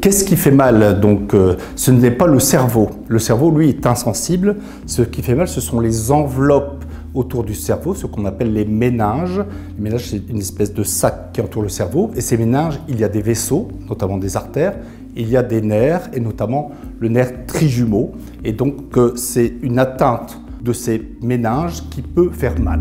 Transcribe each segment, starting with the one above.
qu'est-ce qui fait mal? Donc, ce n'est pas le cerveau. Le cerveau, lui, est insensible. Ce qui fait mal, ce sont les enveloppes autour du cerveau, ce qu'on appelle les méninges. Les méninges, c'est une espèce de sac qui entoure le cerveau. Et ces méninges, il y a des vaisseaux, notamment des artères. Il y a des nerfs, et notamment le nerf trijumeau. Et donc, c'est une atteinte de ces méninges qui peut faire mal.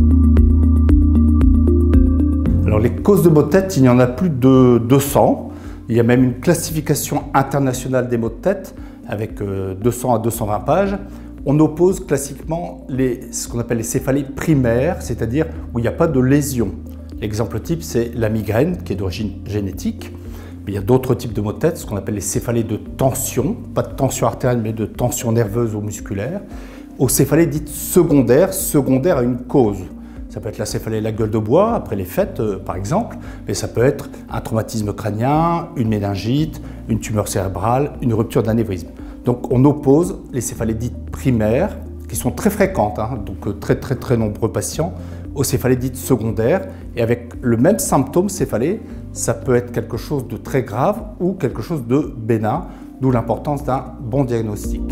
Alors, les causes de maux de tête, il y en a plus de 200. Il y a même une classification internationale des maux de tête avec 200 à 220 pages. On oppose classiquement ce qu'on appelle les céphalées primaires, c'est-à-dire où il n'y a pas de lésion. L'exemple type, c'est la migraine, qui est d'origine génétique. Mais il y a d'autres types de maux de tête, ce qu'on appelle les céphalées de tension, pas de tension artérielle, mais de tension nerveuse ou musculaire. Aux céphalées dites secondaires, secondaires à une cause. Ça peut être la céphalée de la gueule de bois, après les fêtes par exemple, mais ça peut être un traumatisme crânien, une méningite, une tumeur cérébrale, une rupture d'anévrisme. Donc on oppose les céphalées dites primaires, qui sont très fréquentes, donc très nombreux patients, aux céphalées dites secondaires, et avec le même symptôme céphalée, ça peut être quelque chose de très grave ou quelque chose de bénin, d'où l'importance d'un bon diagnostic.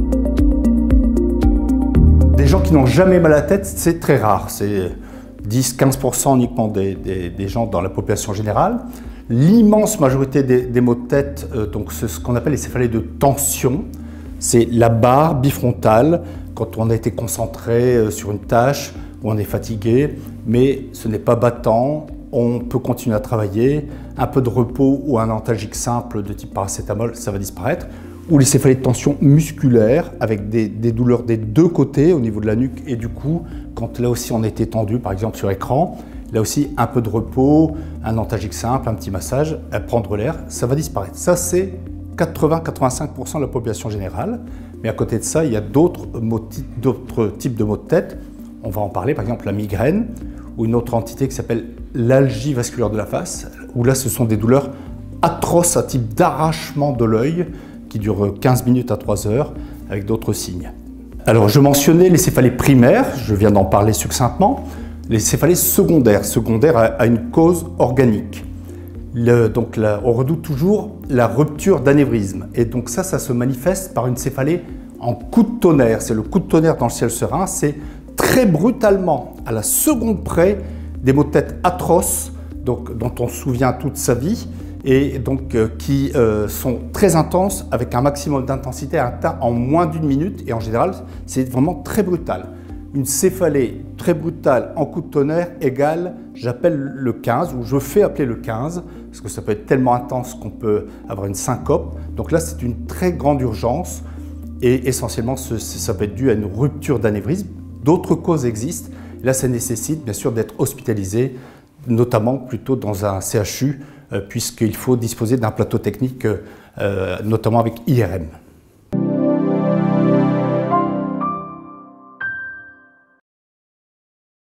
Des gens qui n'ont jamais mal à la tête, c'est très rare. C'est 10-15% uniquement des gens dans la population générale. L'immense majorité des maux de tête, donc c'est ce qu'on appelle les céphalées de tension. C'est la barre bifrontale quand on a été concentré sur une tâche, où on est fatigué, mais ce n'est pas battant. On peut continuer à travailler. Un peu de repos ou un antalgique simple de type paracétamol, ça va disparaître. Ou les céphalées de tension musculaire avec des douleurs des deux côtés au niveau de la nuque et du cou, quand là aussi on était tendu, par exemple sur écran, là aussi un peu de repos, un antalgique simple, un petit massage, à prendre l'air, ça va disparaître. Ça c'est 80-85% de la population générale, mais à côté de ça, il y a d'autres types de maux de tête. On va en parler, par exemple la migraine, ou une autre entité qui s'appelle l'algie vasculaire de la face, où là ce sont des douleurs atroces à type d'arrachement de l'œil, qui dure 15 minutes à 3 heures, avec d'autres signes. Alors, je mentionnais les céphalées primaires, je viens d'en parler succinctement. Les céphalées secondaires, à une cause organique. Donc là, on redoute toujours la rupture d'anévrisme. Et donc ça se manifeste par une céphalée en coup de tonnerre. C'est le coup de tonnerre dans le ciel serein. C'est très brutalement, à la seconde près, des maux de tête atroces, donc, dont on se souvient toute sa vie, et donc qui sont très intenses avec un maximum d'intensité atteint en moins d'une minute, et en général c'est vraiment très brutal. Une céphalée très brutale en coup de tonnerre égale, j'appelle le 15 ou je fais appeler le 15 parce que ça peut être tellement intense qu'on peut avoir une syncope. Donc là c'est une très grande urgence et essentiellement ça peut être dû à une rupture d'anévrisme. D'autres causes existent, là ça nécessite bien sûr d'être hospitalisé, notamment plutôt dans un CHU, puisqu'il faut disposer d'un plateau technique, notamment avec IRM.